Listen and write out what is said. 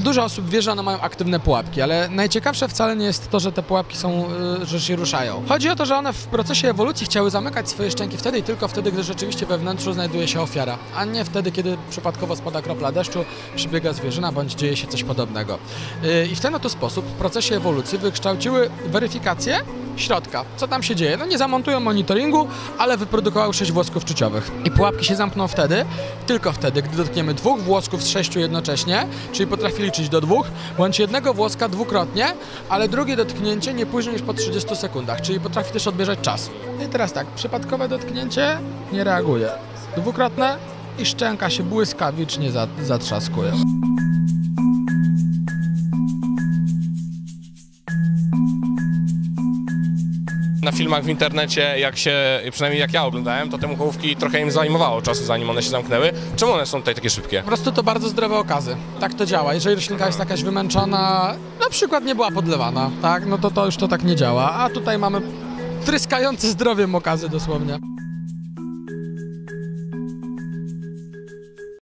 Dużo osób wie, że one mają aktywne pułapki, ale najciekawsze wcale nie jest to, że te pułapki że się ruszają. Chodzi o to, że one w procesie ewolucji chciały zamykać swoje szczęki wtedy i tylko wtedy, gdy rzeczywiście we wnętrzu znajduje się ofiara, a nie wtedy, kiedy przypadkowo spada kropla deszczu, przybiega zwierzyna bądź dzieje się coś podobnego. I w ten oto sposób w procesie ewolucji wykształciły weryfikację środka. Co tam się dzieje? No nie zamontują monitoringu, ale wyprodukowały 6 włosków czuciowych. I pułapki się zamkną wtedy, tylko wtedy, gdy dotkniemy 2 włosków z 6 jednocześnie, czyli potrafi liczyć do 2, bądź jednego włoska dwukrotnie, ale drugie dotknięcie nie później niż po 30 sekundach, czyli potrafi też odbierać czas. I teraz tak, przypadkowe dotknięcie nie reaguje. Dwukrotne i szczęka się błyskawicznie zatrzaskuje. Na filmach w internecie, przynajmniej jak ja oglądałem, to te muchówki trochę im zajmowało czasu, zanim one się zamknęły. Czemu one są tutaj takie szybkie? Po prostu to bardzo zdrowe okazy. Tak to działa. Jeżeli roślinka jest jakaś wymęczona, na przykład nie była podlewana, tak, no to już to tak nie działa. A tutaj mamy tryskające zdrowiem okazy dosłownie.